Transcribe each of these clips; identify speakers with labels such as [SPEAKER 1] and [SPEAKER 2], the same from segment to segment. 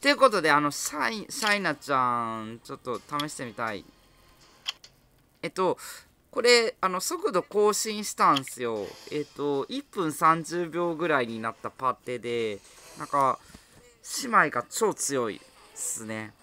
[SPEAKER 1] ということで、シャイナちゃん、ちょっと試してみたい。これ、速度更新したんすよ。1分30秒ぐらいになったパテで、なんか、姉妹が超強いっすね。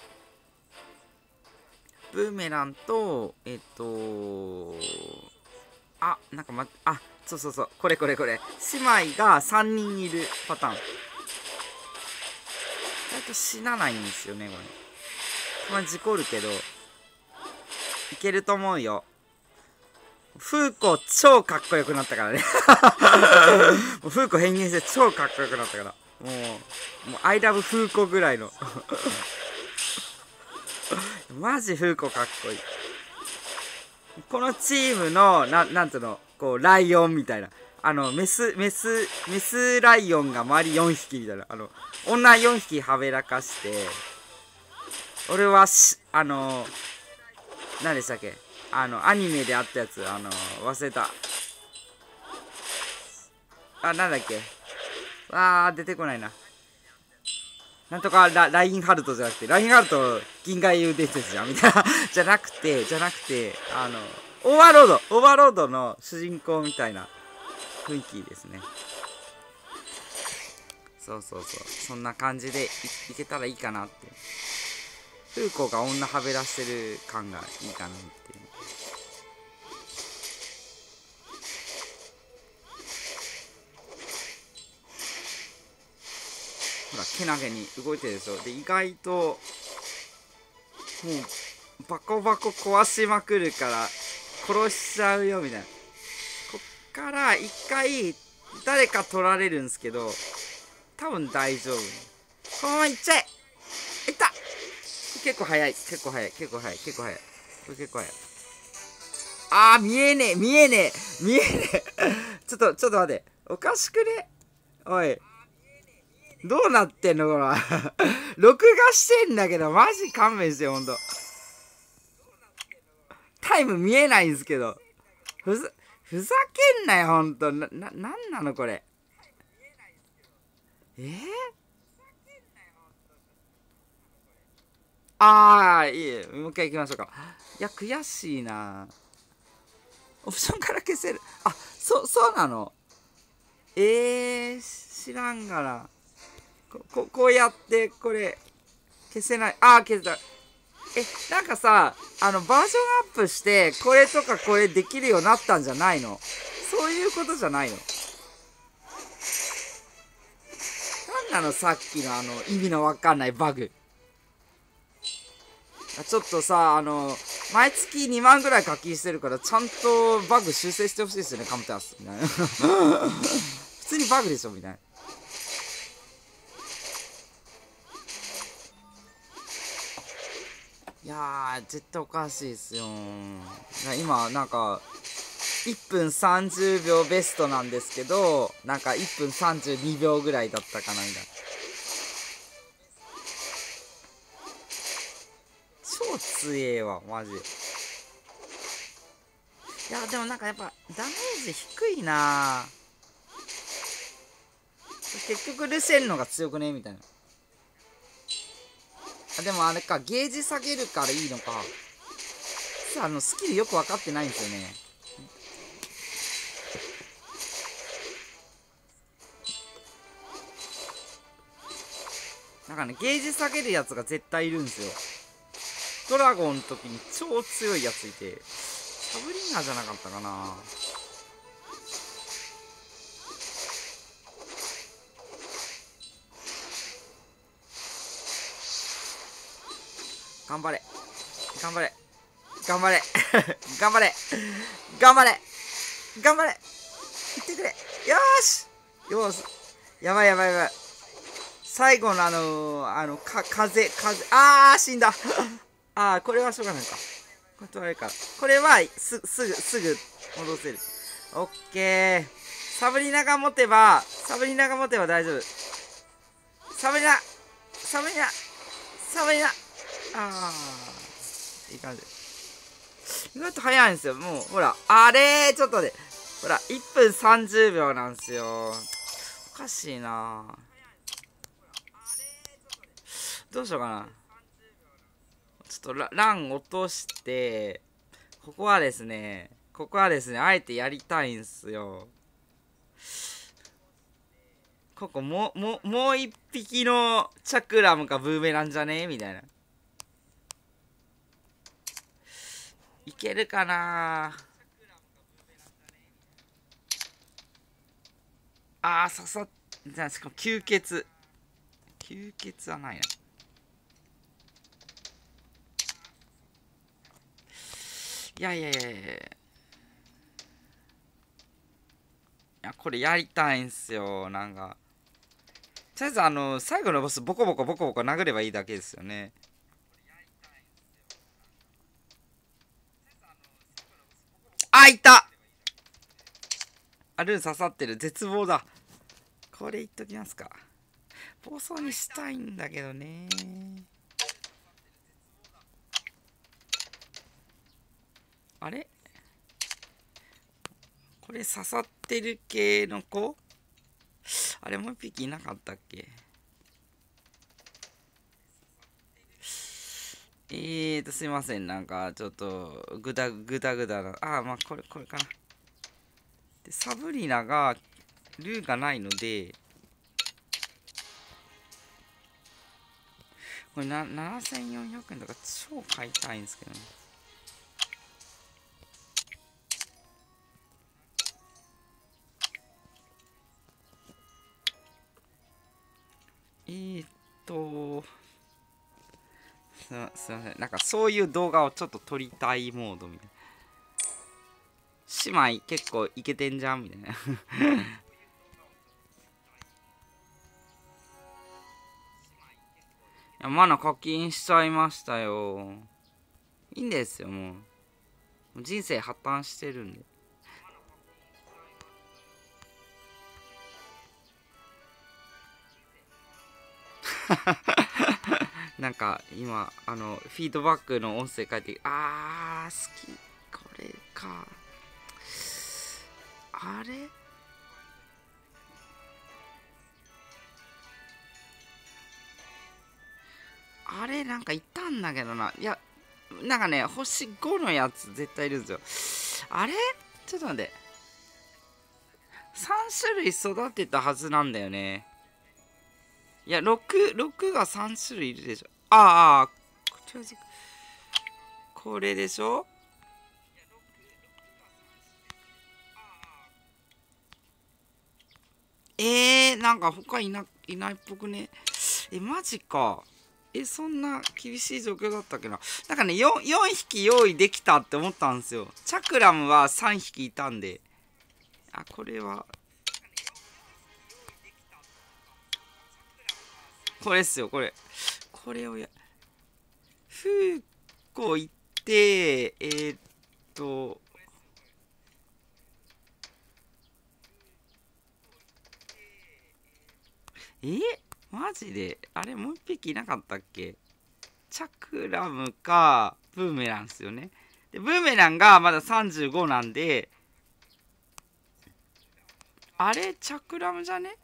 [SPEAKER 1] ブーメランと、なんかそうそうそう、これ。姉妹が3人いるパターン。意外と死なないんですよね、これ。たまに事故るけど、いけると思うよ。フーコ超かっこよくなったからね。もうフーコ変形して超かっこよくなったから。もう、I love フーコぐらいの。マジフーコかっこいい。このチームの、なんつうの、こう、ライオンみたいな。メスライオンが周り4匹みたいな。女4匹はべらかして、俺は何でしたっけ、アニメであったやつ、忘れた。なんだっけ。出てこないな。なんとかラインハルトじゃなくて、ラインハルト銀河英雄伝説じゃんみたいな。じゃなくて、オーバーロードの主人公みたいな雰囲気ですね。そう。そんな感じでいけたらいいかなって。フーコが女はべらしてる感がいいかなっていう。ほら、けなげに動いてるでしょ。で、意外と、もう、バコバコ壊しまくるから、殺しちゃうよ、みたいな。こっから一回、誰か取られるんすけど、多分大丈夫。このままいっちゃえ、いった、結構早い。これ結構早い。見えねえ。ちょっと待って。おかしくね、おい。どうなってんのこれ。録画してんだけど、マジ勘弁してよ、ほんと。タイム見えないんすけど。ふざけんなよ、ほんと。なんなのこれ。いい。いい。もう一回行きましょうか。いや、悔しいな。オプションから消せる。そうなの。知らんがな。こうやって、これ、消せない。消せた。なんかさ、バージョンアップして、これとかこれできるようになったんじゃないの？そういうことじゃないの？なんなのさっきの意味のわかんないバグ。ちょっとさ、毎月2万ぐらい課金してるから、ちゃんとバグ修正してほしいですよね、カムタス。みたいな。普通にバグでしょ、みたいな。いやー、絶対おかしいっすよ。今、なんか、1分30秒ベストなんですけど、なんか1分32秒ぐらいだったかな、みたいな。超強えわ、マジで。いや、でもなんかやっぱ、ダメージ低いな。結局ルセンのが強くねみたいな。でもあれか、ゲージ下げるからいいのか。スキルよく分かってないんですよね。なんかね、ゲージ下げるやつが絶対いるんですよ。ドラゴンの時に超強いやついて、サブリーナーじゃなかったかな。頑張れ。頑張れ。頑張れ。頑張れ。頑張れ。頑張れ。いってくれ。よーし。よーし。やばい。最後の風。死んだ。これはしょうがないか。これ取られるから。これは、すぐ戻せる。オッケー。サブリナが持てば大丈夫。サブリナ。いい感じ。意外と早いんですよ。もう、ほら、ちょっとで。ほら、1分30秒なんですよ。おかしいな。 どうしようかな。ちょっとラン落として、ここはですね、あえてやりたいんすよ。ここもう一匹のチャクラムかブーメランじゃねみたいな。いけるかな。刺さっ、じゃあしかも吸血はないな。いやいやいやいやいや、これやりたいんすよ。なんかとりあえず最後のボスボコボコ殴ればいいだけですよね。いた。ルーン刺さってる。絶望だ。これ言っときますか。暴走にしたいんだけどね。あれこれ刺さってる系の子、あれもう一匹いなかったっけ。すいません。なんかちょっとグダな。まあこれかな。でサブリナがルーがないので、これ7400円とか超買いたいんですけどね。すいません。なんかそういう動画をちょっと撮りたいモードみたいな。姉妹結構イケてんじゃんみたいな。いや、マナ課金しちゃいましたよ。いいんですよ、もう。人生破綻してるんで。なんか今フィードバックの音声書いて、好き、これか。あれなんかいたんだけどな。いや、なんかね、星5のやつ絶対いるんですよ。あれちょっと待って。3種類育てたはずなんだよね。いや、6が3種類いるでしょ。これでしょ。なんか他いないっぽくね。マジか。そんな厳しい状況だったっけな。なんかね、4匹用意できたって思ったんですよ。チャクラムは3匹いたんで。これは。これっすよ、これ。これをフー行って、と、マジであれもう一匹いなかったっけ。チャクラムかブーメランっすよね。でブーメランがまだ35なんで、あれチャクラムじゃね。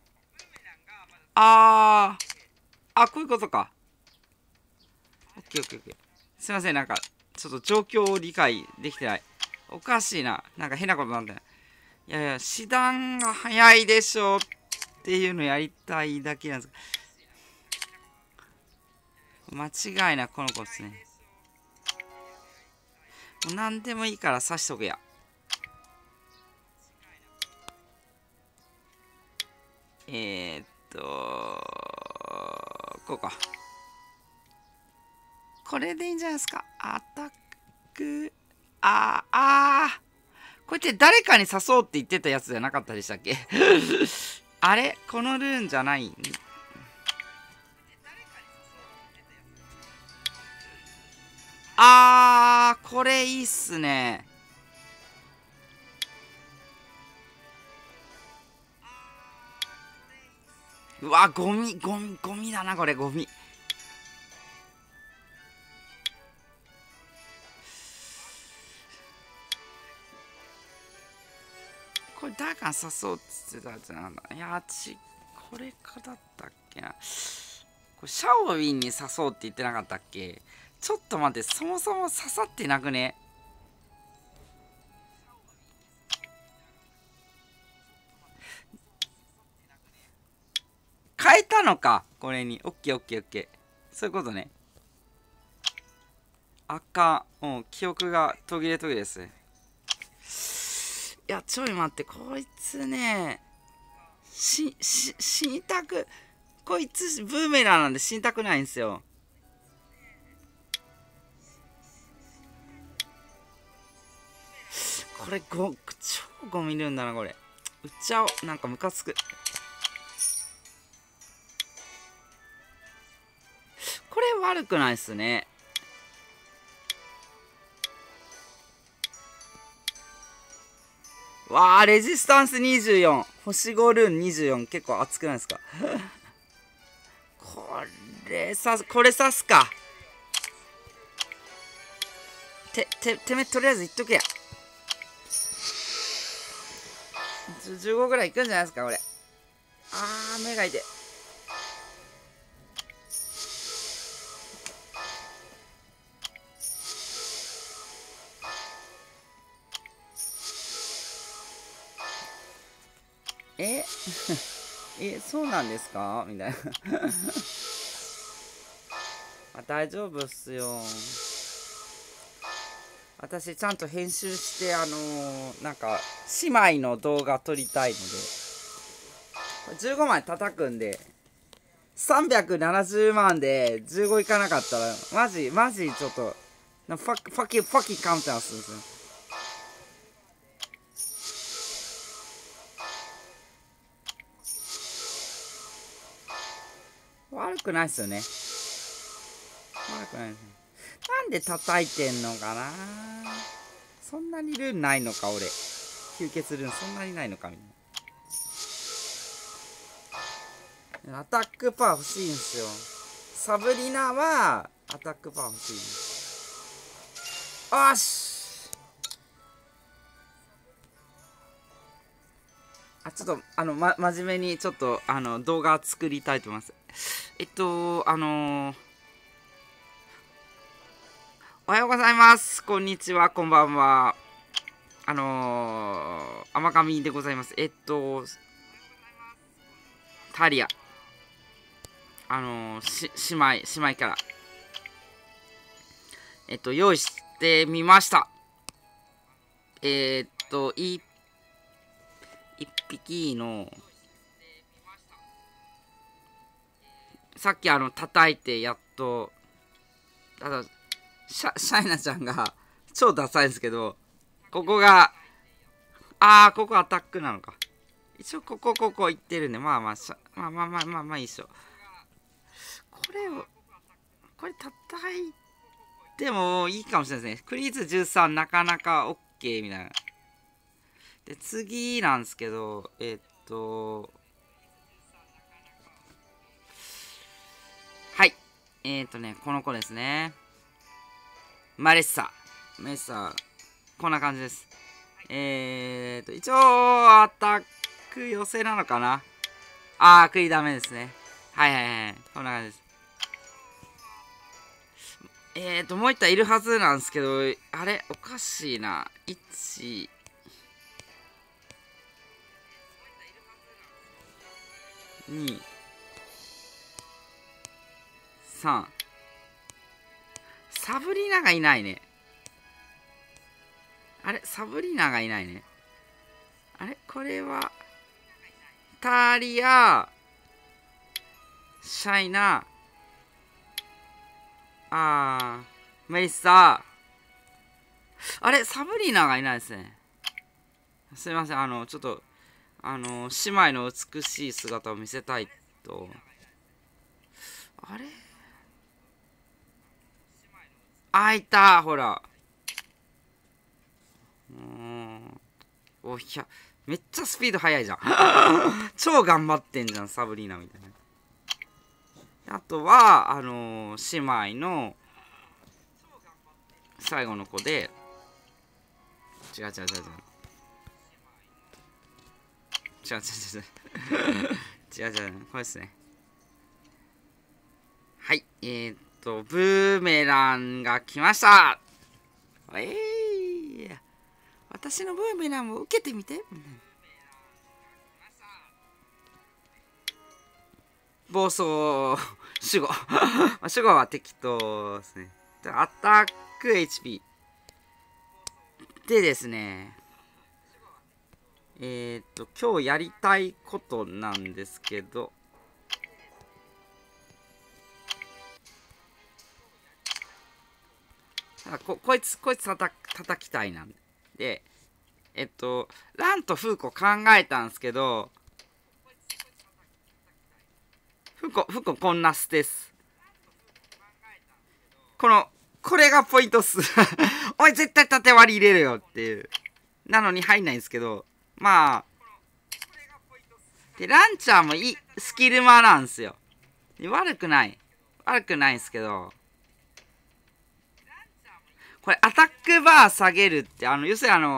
[SPEAKER 1] こういうことか。オッケーオッケーオッケー。すいません。なんかちょっと状況を理解できてない。おかしいな。なんか変なことなんだよ。いやいや、師団が早いでしょっていうのやりたいだけなんです。間違いなこの子ですね。もう何でもいいから刺しとけや。こうか。これでいいんじゃないですか。アタック。これって誰かに誘おうって言ってたやつじゃなかったでしたっけ。あれこのルーンじゃない。これいいっすね。うわ、ゴミだな、これ、ゴミ。これ誰かに誘うっつってたやつなんだ。これかだったっけな。これシャオウィンに刺そうって言ってなかったっけ？ちょっと待って、そもそも刺さってなくね？変えたのかこれに。オッケーオッケーオッケー。そういうことね。あかん。もう記憶が途切れ途切れですね。いや、ちょい待って、こいつね、死にたく、こいつブーメランなんで死にたくないんですよ。これ超ゴミるんだな、これ。売っちゃおう。なんかムカつく。これ悪くないっすね。わあ、レジスタンス24。星5ルーン24。結構熱くないですか？これ刺すか。てめとりあえず言っとけや。15ぐらいいくんじゃないですか、これ。あー、目が痛い。えそうなんですかみたいなあ、大丈夫っすよ。私ちゃんと編集してなんか姉妹の動画撮りたいので、15枚叩くんで370万で15いかなかったらマジちょっとファキカウンターするんですよ。悪くないっすよね。悪くないですね。なんで叩いてんのかな。そんなにルーンないのか俺。吸血ルーンそんなにないのかみたいな。アタックパワー欲しいんすよ。サブリナはアタックパワー欲しいんです。よし。あ、ちょっと真面目にちょっと動画作りたいと思います。おはようございます。こんにちは、こんばんは。甘神でございます。タリア。姉妹から。用意してみました。一匹の、さっき叩いてやっと、シャイナちゃんが超ダサいんですけど、ここが、ここアタックなのか。一応ここ行ってるんで、まあいいっしょ。これ叩いてもいいかもしれないですね。クリーズ13なかなか OK みたいな。で、次なんですけど、はい。この子ですね。マレッサ。こんな感じです。一応、アタック寄せなのかな。クリダメですね。はい。こんな感じです。もう一体いるはずなんですけど、あれおかしいな。1、2、3。サブリナがいないね。あれサブリナがいないね。あれこれは、タリア、シャイナ、メイサー。あれサブリナがいないですね。すいません。ちょっと、姉妹の美しい姿を見せたいと。あれいたほら。めっちゃスピード速いじゃん。超頑張ってんじゃん、サブリーナみたいな。あとは、姉妹の最後の子で、違う。違う。これですね。 ブーメランが来ました。私のブーメランを受けてみて。暴走守護守護は適当ですね。アタック HP でですね、今日やりたいことなんですけど、こいつ叩きたいなんで、ランとフーコ考えたんですけど、フーコこんなステス。これがポイントっす。おい、絶対縦割り入れるよっていう。なのに入んないんですけど、まあ、で、ランチャーもスキルマなんですよ。悪くないんですけど、これアタックバー下げるって、要するにフ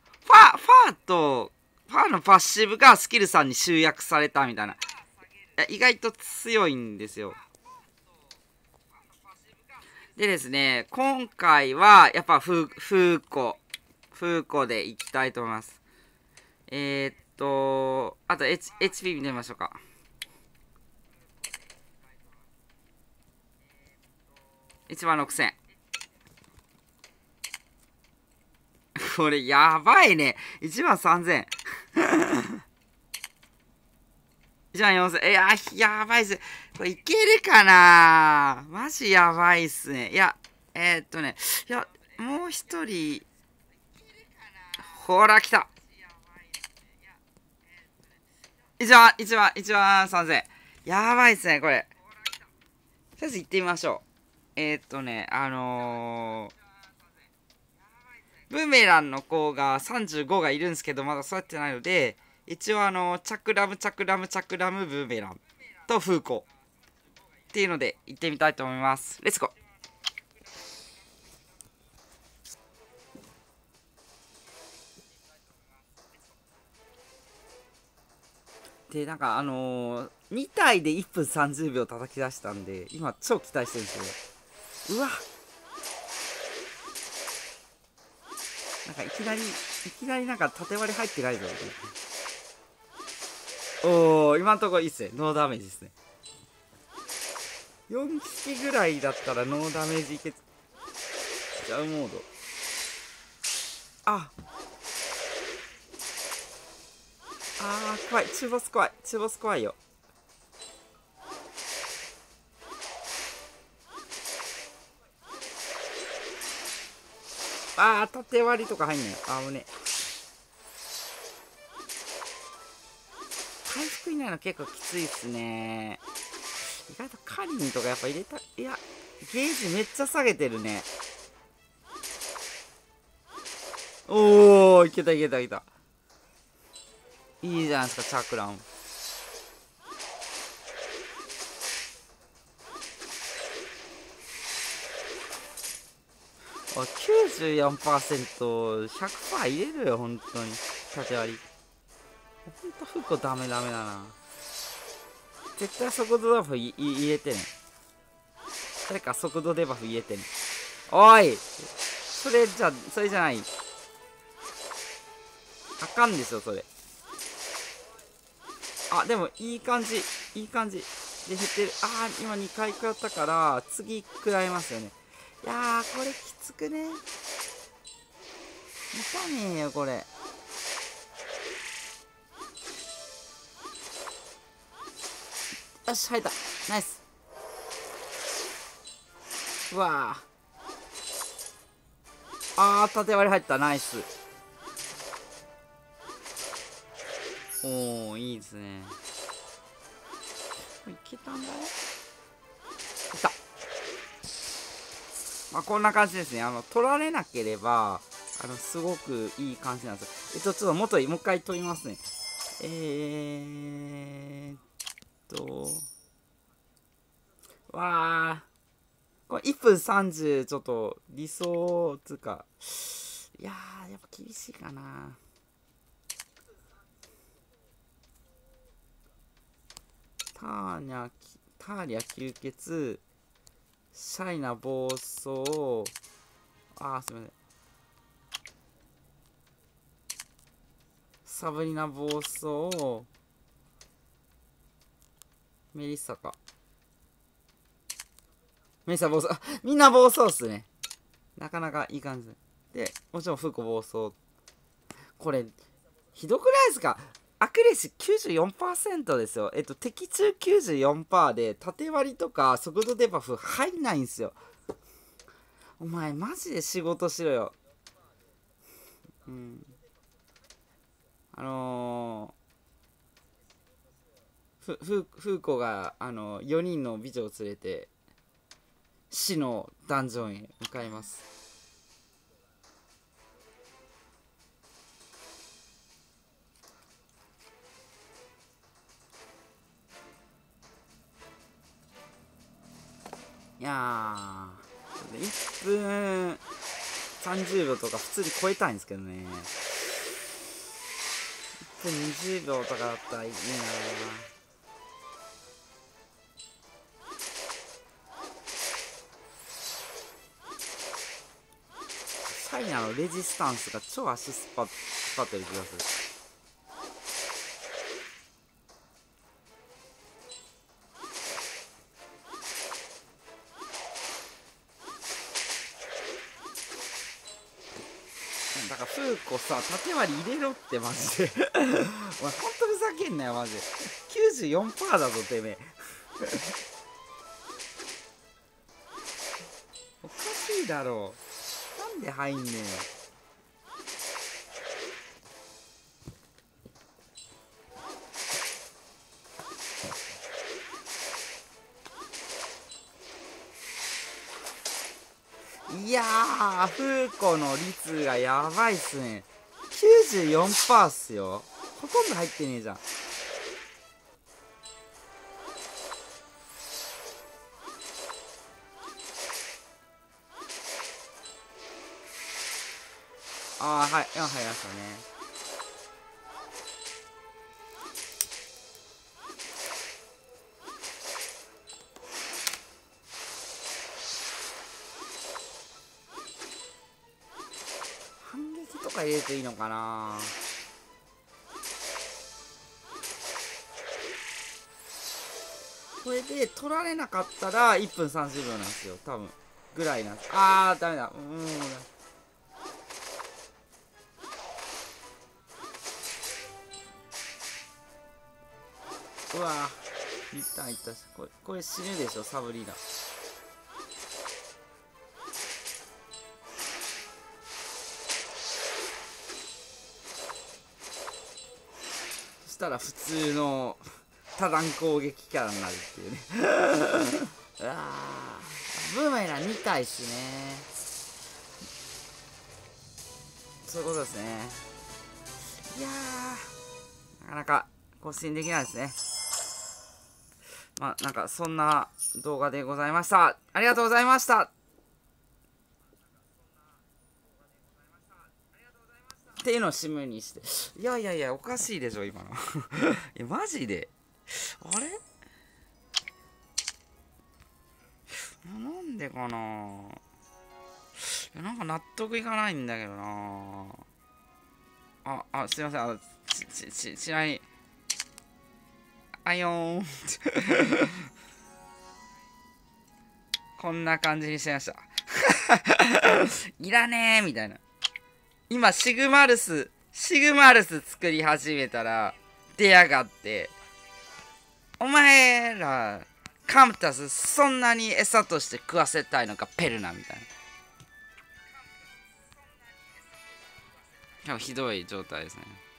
[SPEAKER 1] ァーのパッシブがスキルさんに集約されたみたいな。意外と強いんですよ。でですね、今回はやっぱフーコでいきたいと思います。あと、HP 見てみましょうか。16000。これやばいね。13000。14000。やばいっす。これいけるかな。マジやばいっすね。いや、もう一人。ほら、来た。1万3000。やばいっすね、これ。とりあえず行ってみましょう。ブーメランの子が35がいるんですけど、まだ育ってないので、一応チャクラムブーメランとフーコっていうので行ってみたいと思います。レッツゴー。で、なんか2体で1分30秒叩き出したんで、今超期待してるんですよ。うわ、なんかいきなりなんか縦割り入ってないぞ。今んとこいいっすね。ノーダメージですね。4匹ぐらいだったらノーダメージいけちゃうモード。怖い。中ボス怖いよ。縦割りとか入んないよ。危ね。回復いないの結構きついっすね。意外とカリンとかやっぱ入れた。いや、ゲージめっちゃ下げてるね。いけた。いいじゃないですか、チャクラン。94%、100% 入れるよ、本当に。縦割り。ほんと、フッコダメだな。絶対速度デバフ入れてね。誰か速度デバフ入れてね。おい、それじゃない。あかんですよ、それ。でも、いい感じ。で減ってる。今2回食らったから、次食らいますよね。いやー、これきつくね。持たねえよ、これ。よし、入った。ナイス。うわ縦割り入った。ナイス。いいですね。いけたんだね。いった。こんな感じですね。取られなければ、すごくいい感じなんですよ。ちょっともう一回取りますね。これ1分30、ちょっと理想つうか、いやー、やっぱ厳しいかな。ターリャ吸血、 シャイな暴走。あー、すみません。サブリナ暴走。メリッサか。メリッサ暴走。あ、みんな暴走っすね。なかなかいい感じで、もちろんフーコ暴走。これひどくないですか？アクレシ 94% ですよ。的中 94% で縦割りとか速度デバフ入んないんすよ。お前マジで仕事しろよ。うん。フーコが4人の美女を連れて死のダンジョンへ向かいます。いやー、1分30秒とか普通に超えたいんですけどね。1分20秒とかだったらいいな。シャイナのレジスタンスが超足スパってる気がする。だからフーコさ、縦割り入れろってマジでお前ほんとふざけんなよマジで。 94% だぞてめえおかしいだろう。なんで入んねえよ。いやー、フーコの率がやばいっすね。94% っすよ。ほとんど入ってねえじゃん。ああ、はい、入りましたね。反撃とか入れるといいのかな。これで取られなかったら1分30秒なんですよ多分ぐらいなんです。あーダメだ。うわー一旦いったし、これ死ぬでしょサブリーナ。そしたら普通の多段攻撃キャラになるっていうねうわーブーメラン2体っすね。そういうことですね。いやーなかなか更新できないですね。まあなんかそんな動画でございました。ありがとうございました。っていうのを締めにして、いやいやいやおかしいでしょ今のマジであれなんでかな。なんか納得いかないんだけどな。すいません。ちなみにあよーんこんな感じにしてましたいらねーみたいな。今シグマルス作り始めたら出やがって、お前らカムタスそんなに餌として食わせたいのかペルナみたいな。ひどい状態ですね。